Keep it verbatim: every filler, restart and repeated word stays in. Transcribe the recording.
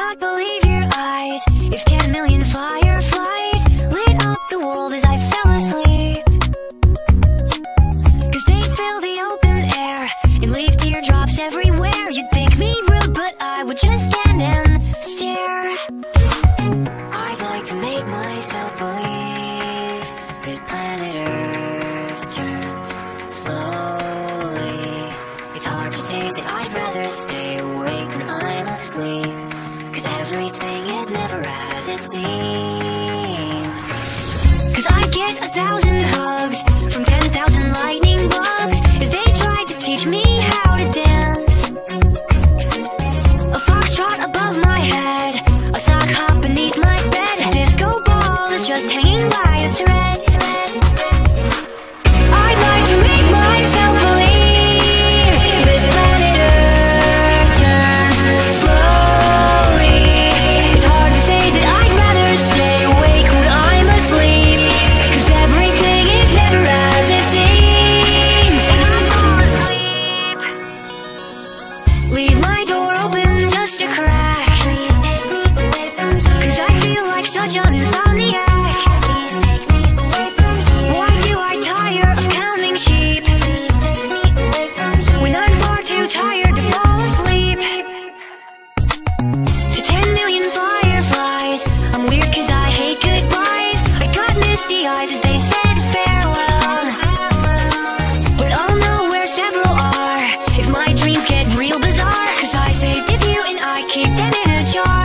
not believe your eyes. If ten million fireflies lit up the world as I fell asleep, 'cause they fill the open air and leave teardrops everywhere. You'd think me rude, but I would just stand and stare. I'd like to make myself believe that planet Earth turns slowly. It's hard to say that I'd rather stay awake when I'm asleep, 'cause everything is never as it seems. 'Cause I get a thousand hugs from ten thousand lightning bugs as they tried to teach me how to dance. A foxtrot above my head, a sock hop beneath my bed, a disco ball is just hanging by a thread. I'd like to make myself believe that planet Earth turns slowly. It's hard to say that I'd rather stay awake when I'm asleep, 'cause everything is never as it seems. Leave my door open just a crack, 'cause I feel like such an insomniac. Why do I tire of counting sheep when I'm far too tired to fall asleep? To ten million fireflies, I'm weird 'cause I hate goodbyes. I got misty eyes as they said farewell, but I'll know where several are if my dreams get real bizarre, 'cause I saved a few and I keep them in a jar.